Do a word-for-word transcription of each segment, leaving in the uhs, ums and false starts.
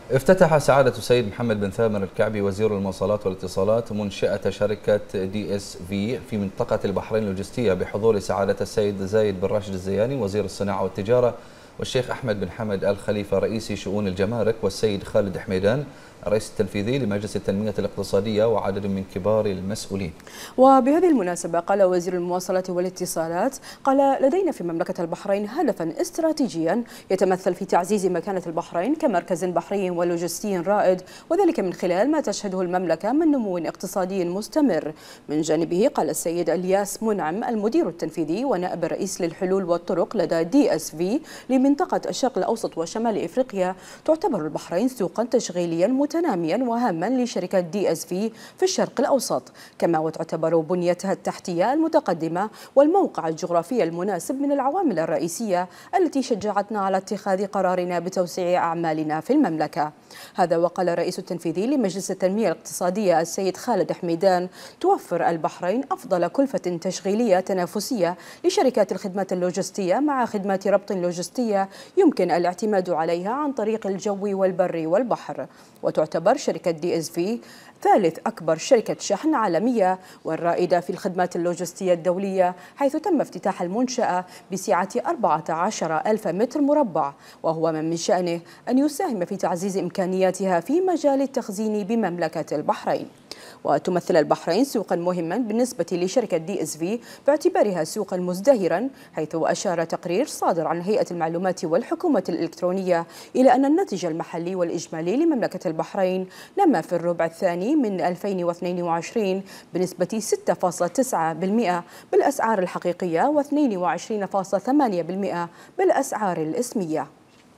افتتح سعادة السيد محمد بن ثامر الكعبي وزير المواصلات والاتصالات منشأة شركة دي اس في في منطقة البحرين اللوجستية بحضور سعادة السيد زايد بن راشد الزياني وزير الصناعة والتجارة، والشيخ أحمد بن حمد آل خليفة رئيس شؤون الجمارك، والسيد خالد حميدان الرئيس التنفيذي لمجلس التنمية الاقتصادية، وعدد من كبار المسؤولين. وبهذه المناسبة قال وزير المواصلات والاتصالات: قال لدينا في مملكة البحرين هدفا استراتيجيا يتمثل في تعزيز مكانة البحرين كمركز بحري ولوجستي رائد، وذلك من خلال ما تشهده المملكة من نمو اقتصادي مستمر. من جانبه قال السيد الياس منعم المدير التنفيذي ونائب الرئيس للحلول والطرق لدى دي اس في لمنطقة الشرق الأوسط وشمال إفريقيا: تعتبر البحرين سوقا تشغيليا متناميا وهاما لشركة دي اس في في الشرق الأوسط، كما وتعتبر بنيتها التحتية المتقدمة والموقع الجغرافي المناسب من العوامل الرئيسية التي شجعتنا على اتخاذ قرارنا بتوسيع أعمالنا في المملكة. هذا وقال الرئيس التنفيذي لمجلس التنمية الاقتصادية السيد خالد حميدان: توفر البحرين أفضل كلفة تشغيلية تنافسية لشركات الخدمات اللوجستية مع خدمات ربط لوجستية يمكن الاعتماد عليها عن طريق الجو والبر والبحر. وتعتبر شركة دي اس في ثالث أكبر شركة شحن عالمية والرائدة في الخدمات اللوجستية الدولية، حيث تم افتتاح المنشأة بسعة أربعة عشر ألف متر مربع، وهو من من شأنه أن يساهم في تعزيز إمكانياتها في مجال التخزين بمملكة البحرين. وتمثل البحرين سوقا مهما بالنسبة لشركة دي اس في باعتبارها سوقا مزدهرا، حيث أشار تقرير صادر عن هيئة المعلومات والحكومة الإلكترونية إلى أن الناتج المحلي والإجمالي لمملكة البحرين نما في الربع الثاني من ألفين واثنين وعشرين بنسبة ستة فاصلة تسعة بالمئة بالأسعار الحقيقية واثنين وعشرين فاصلة ثمانية بالمئة بالأسعار الإسمية.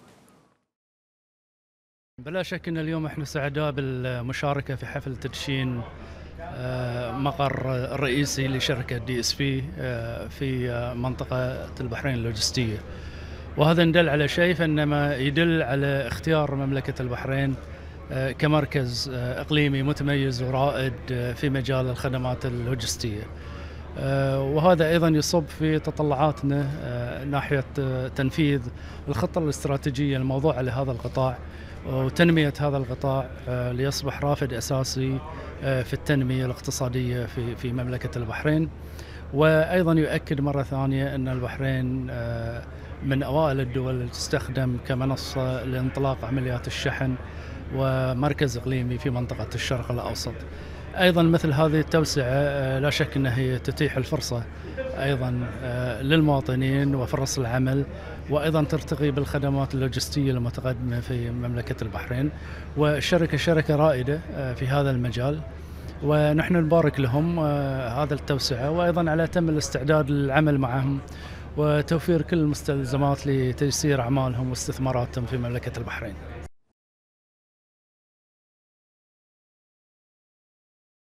بلا شك أن اليوم احنا سعداء بالمشاركة في حفل تدشين مقر الرئيسي لشركة دي اس في في منطقة البحرين اللوجستية، وهذا يدل على شيء، فإنما يدل على اختيار مملكة البحرين كمركز إقليمي متميز ورائد في مجال الخدمات اللوجستية، وهذا أيضا يصب في تطلعاتنا ناحية تنفيذ الخطة الاستراتيجية الموضوعة لهذا القطاع وتنمية هذا القطاع ليصبح رافد أساسي في التنمية الاقتصادية في في مملكة البحرين. وأيضا يؤكد مرة ثانية أن البحرين من أوائل الدول اللي تستخدم كمنصة لانطلاق عمليات الشحن ومركز إقليمي في منطقة الشرق الأوسط. أيضا مثل هذه التوسعة لا شك أنها هي تتيح الفرصة أيضا للمواطنين وفرص العمل، وأيضا ترتقي بالخدمات اللوجستية المتقدمة في مملكة البحرين، والشركة شركة رائدة في هذا المجال، ونحن نبارك لهم هذا التوسعة، وأيضا على تم الاستعداد للعمل معهم وتوفير كل المستلزمات لتيسير أعمالهم واستثماراتهم في مملكة البحرين.